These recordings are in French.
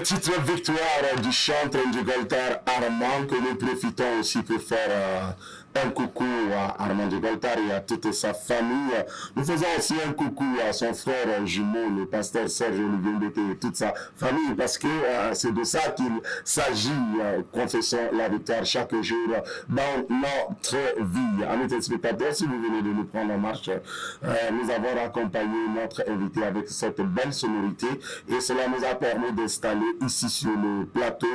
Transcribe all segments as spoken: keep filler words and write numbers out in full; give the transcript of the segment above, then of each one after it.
petite victoire du chantre du Goltar Armand que nous profitons aussi pour faire euh, un coucou à Armand du Goltar et à toute sa famille. Nous faisons aussi un coucou à son frère jumeau, le pasteur Serge Olivier Mbete et toute sa famille parce que euh, c'est de ça qu'il s'agit. Euh, confessons la victoire chaque jour dans notre vie. Amis téléspectateurs, si vous venez de nous prendre en marche, euh, nous avons accompagné notre invité avec cette belle sonorité et cela nous a permis d'installer ici sur le plateau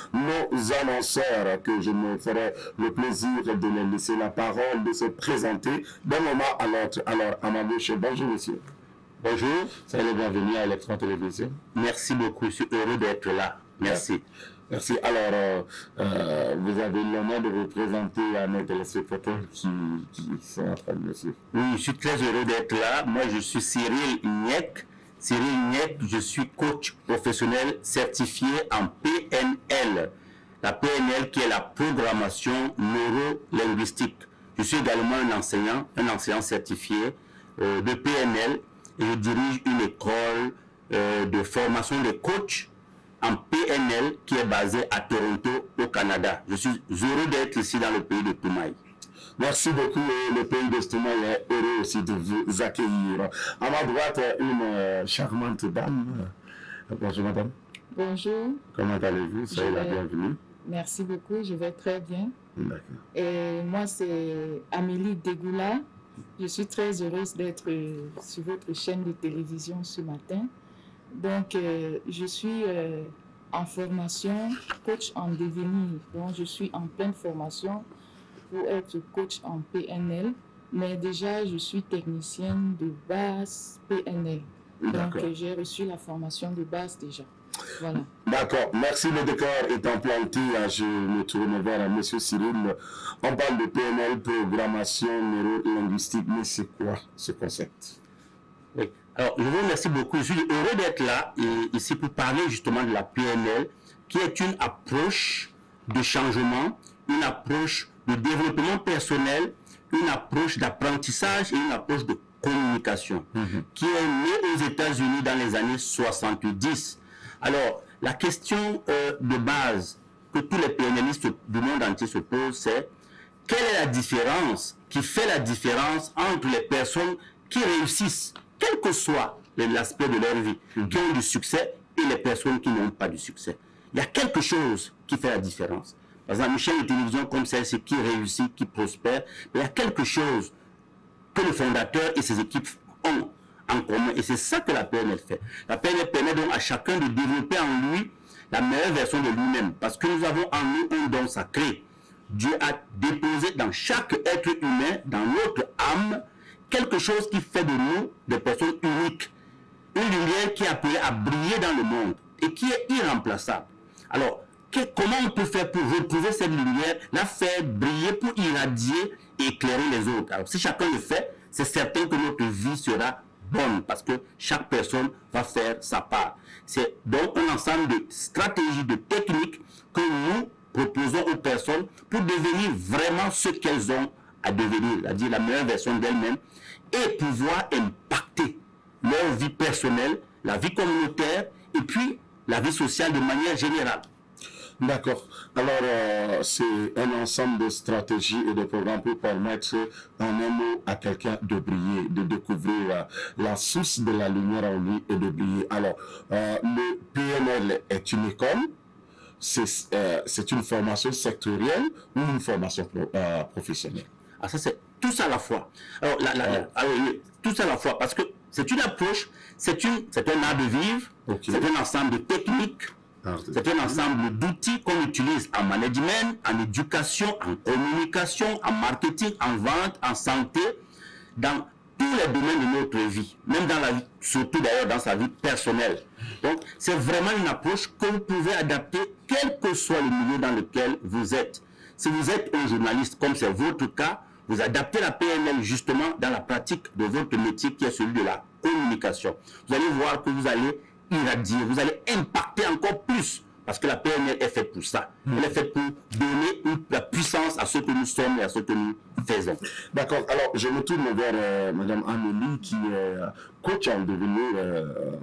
nos annonceurs que je me ferai le plaisir de les laisser la parole, de se présenter d'un moment à l'autre. Alors, à ma gauche, bonjour monsieur. Bonjour. Soyez le bienvenu à Electron Télévision. Merci beaucoup, je suis heureux d'être là. Merci. Merci. Alors, euh, euh, vous avez l'honneur de vous présenter à nos téléspectateurs qui, qui sont en train de me suivre. Oui, je suis très heureux d'être là. Moi, je suis Cyril Niek. Cyril Niek, je suis coach professionnel certifié en P N L. La P N L qui est la programmation neuro-linguistique. Je suis également un enseignant, un enseignant certifié euh, de P N L et je dirige une école euh, de formation de coach en P N L qui est basée à Toronto, au Canada. Je suis heureux d'être ici dans le pays de Toumaï. Merci beaucoup. Le pays de Toumaï est heureux aussi de vous accueillir. À ma droite, une euh, charmante dame. Bonjour madame. Bonjour. Comment allez-vous? Soyez Je la vais... bienvenue. Merci beaucoup, je vais très bien. D'accord. Et moi, c'est Amélie Degoula. Je suis très heureuse d'être sur votre chaîne de télévision ce matin. Donc, euh, je suis euh, en formation, coach en devenir. Donc, je suis en pleine formation pour être coach en P N L. Mais déjà, je suis technicienne de base P N L. Donc, euh, j'ai reçu la formation de base déjà. Voilà. D'accord, merci. Le décor étant planté, je me tourne vers M. Cyril. On parle de P N L, programmation neuro-linguistique, mais c'est quoi ce concept? Oui. Alors, je vous remercie beaucoup. Je suis heureux d'être là et ici pour parler justement de la P N L, qui est une approche de changement, une approche de développement personnel, une approche d'apprentissage et une approche de communication, mm-hmm. qui est née aux États-Unis dans les années soixante-dix. Alors, la question euh, de base que tous les P N Listes du monde entier se posent, c'est quelle est la différence qui fait la différence entre les personnes qui réussissent, quel que soit l'aspect de leur vie, mmh. qui ont du succès et les personnes qui n'ont pas du succès. Il y a quelque chose qui fait la différence. Par exemple, une chaîne de télévision comme celle-ci qui réussit, qui prospère, mais il y a quelque chose que le fondateur et ses équipes ont en commun. Et c'est ça que la P N L fait. La P N L permet donc à chacun de développer en lui la meilleure version de lui-même. Parce que nous avons en nous un don sacré. Dieu a déposé dans chaque être humain, dans notre âme, quelque chose qui fait de nous des personnes uniques. Une lumière qui est appelée à briller dans le monde et qui est irremplaçable. Alors, que, comment on peut faire pour retrouver cette lumière, la faire briller pour irradier et éclairer les autres? Alors, si chacun le fait, c'est certain que notre vie sera bonne parce que chaque personne va faire sa part. C'est donc un ensemble de stratégies, de techniques que nous proposons aux personnes pour devenir vraiment ce qu'elles ont à devenir, c'est-à-dire la meilleure version d'elles-mêmes et pouvoir impacter leur vie personnelle, la vie communautaire et puis la vie sociale de manière générale. D'accord. Alors, euh, c'est un ensemble de stratégies et de programmes pour permettre en un mot à quelqu'un de briller, de découvrir euh, la source de la lumière en lui et de briller. Alors, euh, le P N L est une école, c'est euh, une formation sectorielle ou une formation pro, euh, professionnelle? Ah, ça, c'est tout ça à la fois. Alors, la, la, ouais. ah, oui, tout ça à la fois, parce que c'est une approche, c'est un art de vivre, okay. C'est un ensemble de techniques. C'est un ensemble d'outils qu'on utilise en management, en éducation, en communication, en marketing, en vente, en santé, dans tous les domaines de notre vie, même dans la vie, surtout d'ailleurs dans sa vie personnelle. Donc, c'est vraiment une approche que vous pouvez adapter quel que soit le milieu dans lequel vous êtes. Si vous êtes un journaliste, comme c'est votre cas, vous adaptez la P N L justement dans la pratique de votre métier qui est celui de la communication. Vous allez voir que vous allez irradier, vous allez impacter encore plus parce que la P N L est faite pour ça. Mmh. Elle est faite pour donner une, la puissance à ce que nous sommes et à ce que nous faisons. D'accord. Alors, je me tourne vers euh, Mme Amélie qui est coach en devenir euh,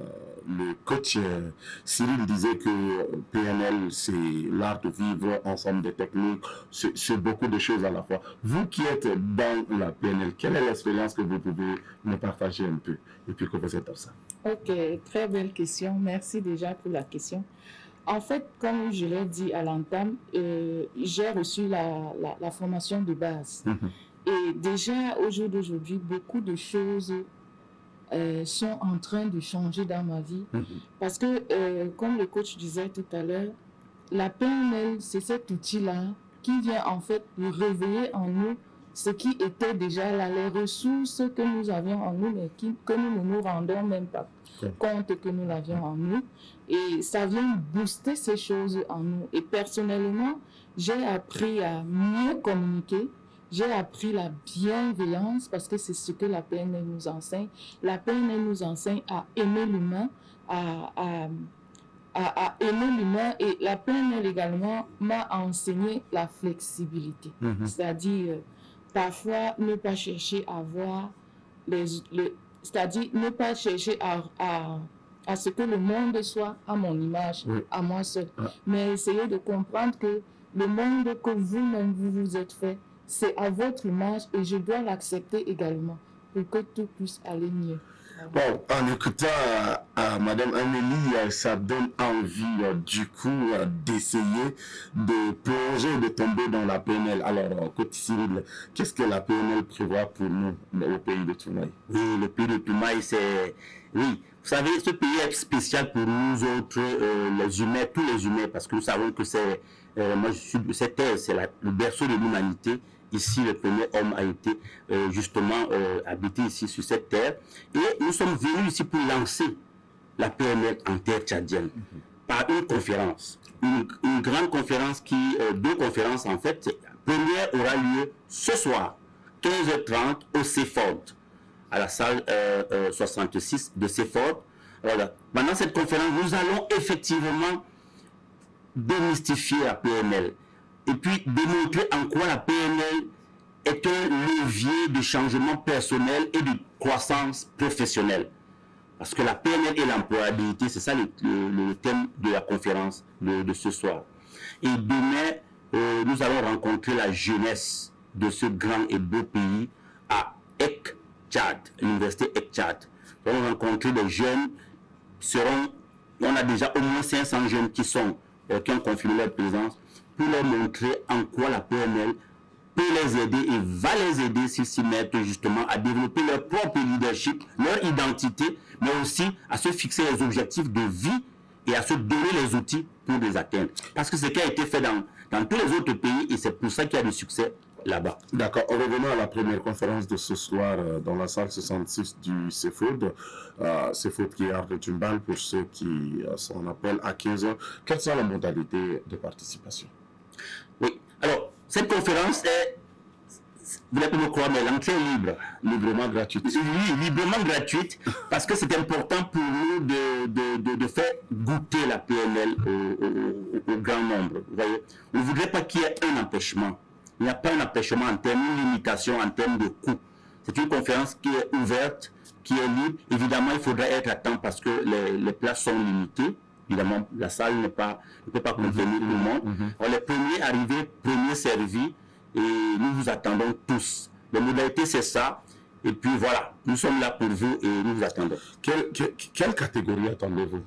le coach euh, Cyril disait que P N L, c'est l'art de vivre ensemble des techniques, c'est beaucoup de choses à la fois. Vous qui êtes dans la P N L, quelle est l'expérience que vous pouvez nous partager un peu depuis que vous êtes dans ça? Ok, très belle question. Merci déjà pour la question. En fait, comme je l'ai dit à l'entame, euh, j'ai reçu la, la, la formation de base. Mm-hmm. Et déjà, au jour d'aujourd'hui, beaucoup de choses euh, sont en train de changer dans ma vie. Mm-hmm. Parce que, euh, comme le coach disait tout à l'heure, la P N L, c'est cet outil-là qui vient en fait de réveiller en nous ce qui était déjà là, les ressources que nous avions en nous, mais qui, que nous ne nous rendons même pas compte que nous l'avions en nous. Et ça vient booster ces choses en nous. Et personnellement, j'ai appris à mieux communiquer. J'ai appris la bienveillance parce que c'est ce que la P N L nous enseigne. La P N L nous enseigne à aimer l'humain, à, à, à, à aimer l'humain. Et la P N L également m'a enseigné la flexibilité. Mm-hmm. C'est-à-dire, parfois, ne pas chercher à voir les... les c'est-à-dire ne pas chercher à, à, à ce que le monde soit à mon image, oui. à moi seul, ah. mais essayer de comprendre que le monde que vous-même vous vous êtes fait, c'est à votre image et je dois l'accepter également pour que tout puisse aller mieux. Bon, en écoutant euh, euh, Madame Amélie, euh, ça donne envie euh, du coup euh, d'essayer de plonger, de tomber dans la P N L. Alors, euh, côté Cyril, qu'est-ce que la P N L prévoit pour nous au pays de Toumaï? Oui, le pays de Toumaï, c'est... Oui, vous savez, ce pays est spécial pour nous autres, euh, les humains, tous les humains, parce que nous savons que c'est... Euh, moi, je suis de cette terre, c'est le berceau de l'humanité. Ici, le premier homme a été euh, justement euh, habité ici sur cette terre. Et nous sommes venus ici pour lancer la P N L en terre tchadienne mm-hmm. par une conférence. Une, une grande conférence qui, euh, deux conférences en fait. La première aura lieu ce soir, quinze heures trente au CEFORD, à la salle euh, euh, soixante-six de CEFORD. Voilà. Pendant cette conférence, nous allons effectivement démystifier la P N L. Et puis démontrer en quoi la P N L est un levier de changement personnel et de croissance professionnelle. Parce que la P N L et l'employabilité, c'est ça le, le, le thème de la conférence de, de ce soir. Et demain, euh, nous allons rencontrer la jeunesse de ce grand et beau pays à Ek-Tchad, l'université Ek-Tchad. Nous allons rencontrer des jeunes, seront, on a déjà au moins cinq cents jeunes qui, sont, euh, qui ont confirmé leur présence, pour leur montrer en quoi la P N L peut les aider et va les aider s'ils s'y mettent justement à développer leur propre leadership, leur identité, mais aussi à se fixer les objectifs de vie et à se donner les outils pour les atteindre. Parce que c'est ce qui a été fait dans, dans tous les autres pays et c'est pour ça qu'il y a du succès là-bas. D'accord. Revenons à la première conférence de ce soir euh, dans la salle soixante-six du CEFORD. Euh, CEFORD qui est Art de Tumbal pour ceux qui euh, s'en appellent à quinze heures. Quelles sont les modalités de participation? Oui, alors, cette conférence est, vous n'allez pas me croire, mais l'entrée est libre. Librement gratuite. Oui, librement gratuite, parce que c'est important pour nous de, de, de, de faire goûter la P N L au, au, au, au grand nombre. Vous voyez, on ne voudrait pas qu'il y ait un empêchement. Il n'y a pas un empêchement en termes, une limitation en termes de coût. C'est une conférence qui est ouverte, qui est libre. Évidemment, il faudra être à temps parce que les, les places sont limitées. Évidemment, la salle n'est pas, ne peut pas contenir mm-hmm. tout le monde. Mm-hmm. Alors, les premiers arrivés, premiers servis, et nous vous attendons tous. Les modalités, c'est ça. Et puis voilà, nous sommes là pour vous et nous vous attendons. Quelle, quelle, quelle catégorie attendez-vous?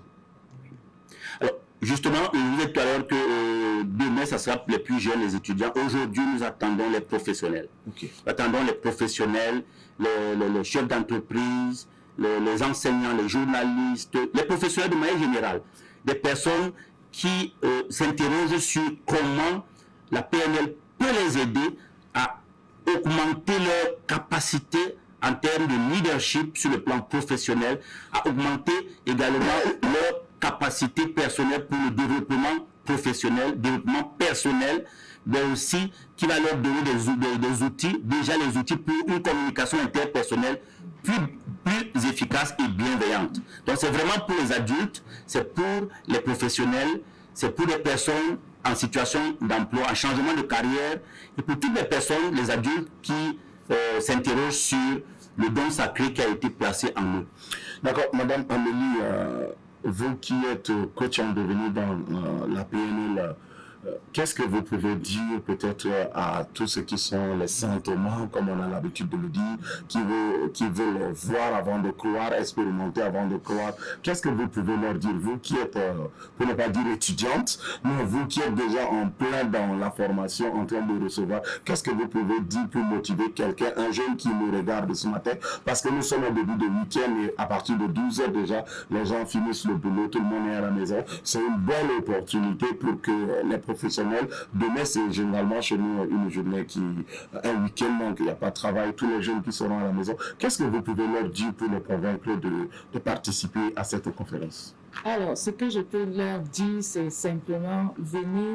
Alors, justement, je vous disais tout à l'heure que euh, demain, ça sera les plus jeunes, les étudiants. Aujourd'hui, nous attendons les professionnels. Okay. Nous attendons les professionnels, les, les, les chefs d'entreprise, les, les enseignants, les journalistes, les professionnels de manière générale. Des personnes qui euh, s'interrogent sur comment la P N L peut les aider à augmenter leur capacité en termes de leadership sur le plan professionnel, à augmenter également leur capacité personnelle pour le développement professionnel, développement personnel, mais aussi qui va leur donner des, des, des outils, déjà les outils pour une communication interpersonnelle plus, plus efficace et bienveillante. Donc c'est vraiment pour les adultes, c'est pour les professionnels, c'est pour les personnes en situation d'emploi, en changement de carrière, et pour toutes les personnes, les adultes qui euh, s'interrogent sur le don sacré qui a été placé en eux. D'accord, Madame Amélie, euh, vous qui êtes coach en devenir dans euh, la P N L, euh, qu'est-ce que vous pouvez dire peut-être à tous ceux qui sont les sentiments, comme on a l'habitude de le dire, qui veulent, qui veulent voir avant de croire, expérimenter avant de croire? Qu'est-ce que vous pouvez leur dire, vous qui êtes, euh, pour ne pas dire étudiante, mais vous qui êtes déjà en plein dans la formation, en train de recevoir, qu'est-ce que vous pouvez dire pour motiver quelqu'un, un jeune qui nous regarde ce matin? Parce que nous sommes au début de week-end et à partir de douze heures déjà, les gens finissent le boulot, tout le monde est à la maison. C'est une bonne opportunité pour que les professionnels, demain c'est généralement chez nous une journée qui, un week-end, donc il n'y a pas de travail, tous les jeunes qui seront à la maison. Qu'est-ce que vous pouvez leur dire pour les convaincre de, de participer à cette conférence? Alors, ce que je peux leur dire, c'est simplement venez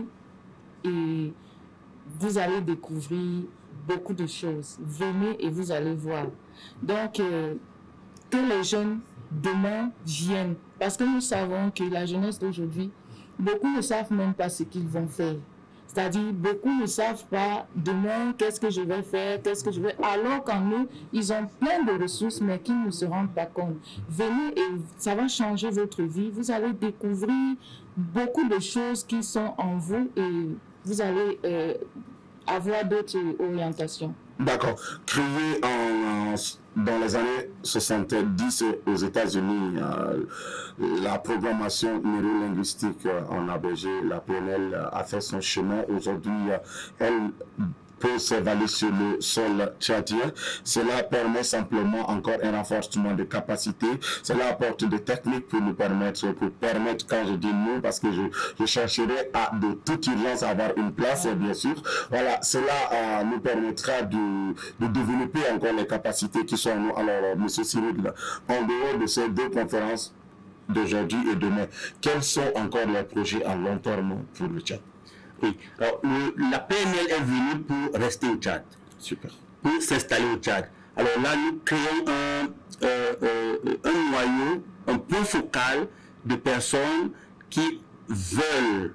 et vous allez découvrir beaucoup de choses. Venez et vous allez voir. Donc, euh, que les jeunes demain viennent, parce que nous savons que la jeunesse d'aujourd'hui, beaucoup ne savent même pas ce qu'ils vont faire. C'est-à-dire, beaucoup ne savent pas demain qu'est-ce que je vais faire, qu'est-ce que je vais... Alors qu'en eux, ils ont plein de ressources, mais qu'ils ne se rendent pas compte. Venez et ça va changer votre vie. Vous allez découvrir beaucoup de choses qui sont en vous et vous allez euh, avoir d'autres orientations. D'accord. Créé en, dans les années soixante-dix aux États-Unis, euh, la programmation neurolinguistique en A B G, la P N L, a fait son chemin. Aujourd'hui, elle peut s'évaluer sur le sol tchadien. Cela permet simplement encore un renforcement de capacité. Cela apporte des techniques pour nous permettre, pour permettre, quand je dis nous, parce que je, je chercherai à de toute urgence à avoir une place, bien sûr. Voilà, cela euh, nous permettra de, de développer encore les capacités qui sont en nous. Alors, M. Cyril, en dehors de ces deux conférences d'aujourd'hui et demain, quels sont encore les projets à long terme pour le Tchad? Oui. Alors, le, la P N L est venue pour rester au Tchad. Super. Pour s'installer au Tchad. Alors là, nous créons un, euh, euh, un noyau, un point focal de personnes qui veulent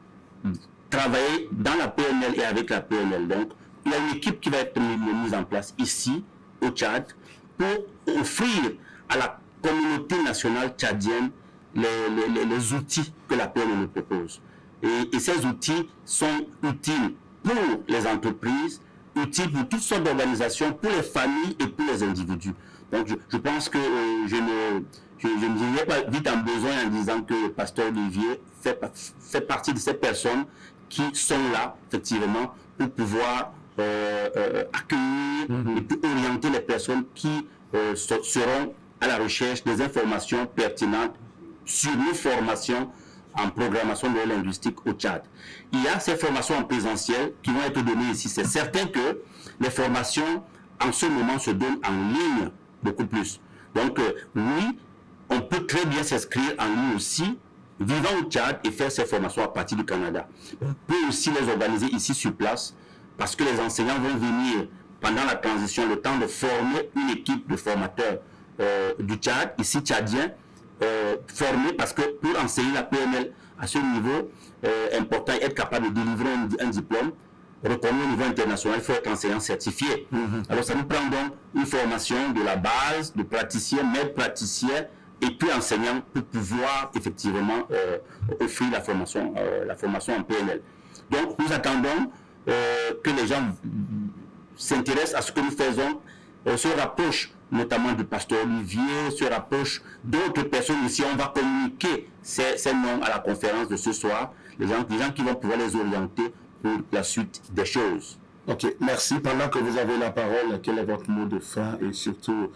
travailler dans la P N L et avec la P N L. Donc, il y a une équipe qui va être mise en place ici, au Tchad, pour offrir à la communauté nationale tchadienne les, les, les outils que la P N L nous propose. Et, et ces outils sont utiles pour les entreprises, utiles pour toutes sortes d'organisations, pour les familles et pour les individus. Donc je, je pense que euh, je ne je, je ne dirais pas vite en besoin en disant que le pasteur Olivier fait, fait partie de ces personnes qui sont là, effectivement, pour pouvoir euh, euh, accueillir mm-hmm. et puis orienter les personnes qui euh, seront à la recherche des informations pertinentes sur nos formations en programmation neurolinguistique au Tchad. Il y a ces formations en présentiel qui vont être données ici. C'est certain que les formations en ce moment se donnent en ligne beaucoup plus. Donc euh, oui, on peut très bien s'inscrire en ligne aussi, vivant au Tchad et faire ces formations à partir du Canada. On peut aussi les organiser ici sur place parce que les enseignants vont venir pendant la transition, le temps de former une équipe de formateurs euh, du Tchad, ici tchadien, Euh, formé parce que pour enseigner la P N L à ce niveau euh, important, être capable de délivrer un, un diplôme reconnu au niveau international, il faut être enseignant certifié. Mm-hmm. Alors ça nous prend donc une formation de la base, de praticien, maître praticien et puis enseignant pour pouvoir effectivement euh, offrir la formation, euh, la formation en P N L. Donc nous attendons euh, que les gens s'intéressent à ce que nous faisons, euh, se rapprochent notamment du pasteur Olivier, se rapproche d'autres personnes ici. On va communiquer ces, ces noms à la conférence de ce soir, les gens, les gens qui vont pouvoir les orienter pour la suite des choses. Ok, merci. Pendant que vous avez la parole, quel est votre mot de fin et surtout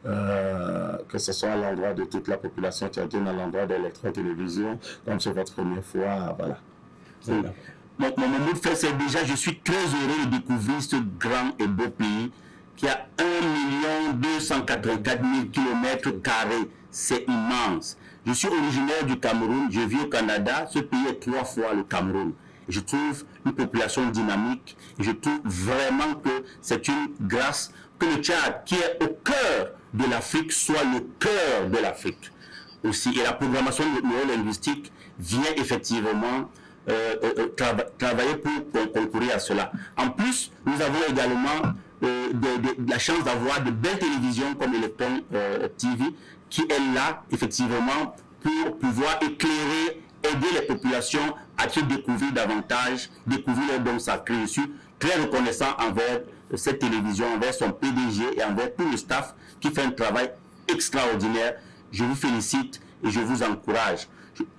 euh, que ce soit à l'endroit de toute la population tchadienne, à l'endroit d'Electro Télévision, comme c'est votre première fois, voilà. Oui. Mon, mon mot de fin, c'est déjà, je suis très heureux de découvrir ce grand et beau pays qui a un million deux cent quatre-vingt-quatre mille kilomètres carrés. C'est immense. Je suis originaire du Cameroun, je vis au Canada, ce pays est trois fois le Cameroun. Je trouve une population dynamique et je trouve vraiment que c'est une grâce que le Tchad, qui est au cœur de l'Afrique, soit le cœur de l'Afrique aussi. Et la programmation neurolinguistique vient effectivement euh, euh, trava travailler pour concourir à cela. En plus, nous avons également Euh, de, de, de la chance d'avoir de belles télévisions comme Electron euh, T V qui est là effectivement pour pouvoir éclairer, aider les populations à se découvrir davantage, découvrir leurs dons sacrés. Je suis très reconnaissant envers cette télévision, envers son P D G et envers tout le staff qui fait un travail extraordinaire. Je vous félicite et je vous encourage.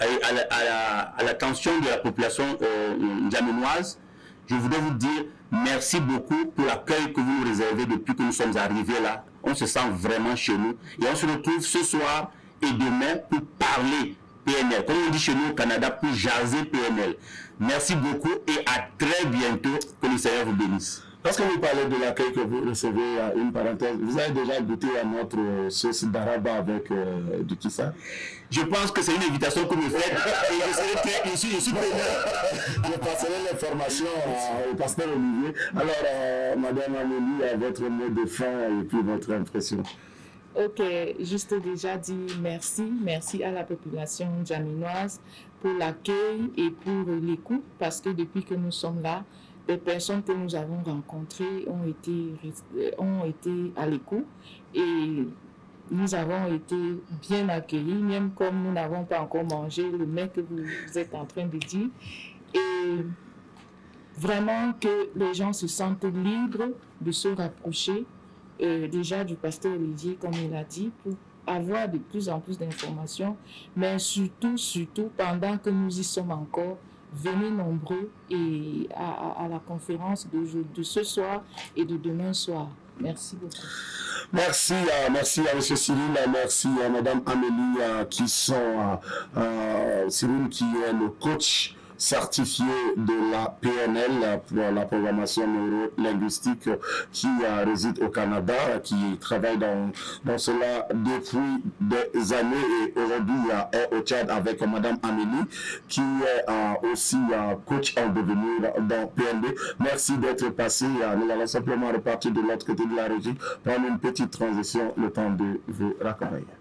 À l'attention la, de la population euh, djaminoise, je voudrais vous dire merci beaucoup pour l'accueil que vous nous réservez depuis que nous sommes arrivés là. On se sent vraiment chez nous et on se retrouve ce soir et demain pour parler P N L. Comme on dit chez nous au Canada, pour jaser P N L. Merci beaucoup et à très bientôt. Que le Seigneur vous bénisse. Parce que vous parlez de l'accueil que vous recevez, une parenthèse, vous avez déjà goûté à notre sauce d'araba avec euh, du kissa? Je pense que c'est une invitation que vous faites et je serai très, je suis, je suis je passerai l'information au pasteur Olivier. Alors, euh, Madame Amélie, votre mot de fin et puis votre impression. Ok, juste déjà dit merci, merci à la population djaminoise pour l'accueil et pour l'écoute, parce que depuis que nous sommes là, les personnes que nous avons rencontrées ont été, ont été à l'écoute et nous avons été bien accueillis, même comme nous n'avons pas encore mangé le mets que vous, vous êtes en train de dire. Et vraiment que les gens se sentent libres de se rapprocher euh, déjà du pasteur Olivier, comme il a dit, pour avoir de plus en plus d'informations, mais surtout, surtout, pendant que nous y sommes encore, venez nombreux et à, à, à la conférence de, de ce soir et de demain soir. Merci beaucoup. Merci, euh, merci à M. Cyril, merci à Mme Amélie euh, qui sont, euh, euh, Cyril qui est le coach certifié de la P N L pour la programmation neurolinguistique qui euh, réside au Canada, qui travaille dans, dans cela depuis des années et aujourd'hui euh, est au Tchad avec Mme Amélie qui est euh, aussi euh, coach en devenir dans P N D. Merci d'être passé. Euh, nous allons simplement repartir de l'autre côté de la régie, prendre une petite transition, le temps de vous raccompagner.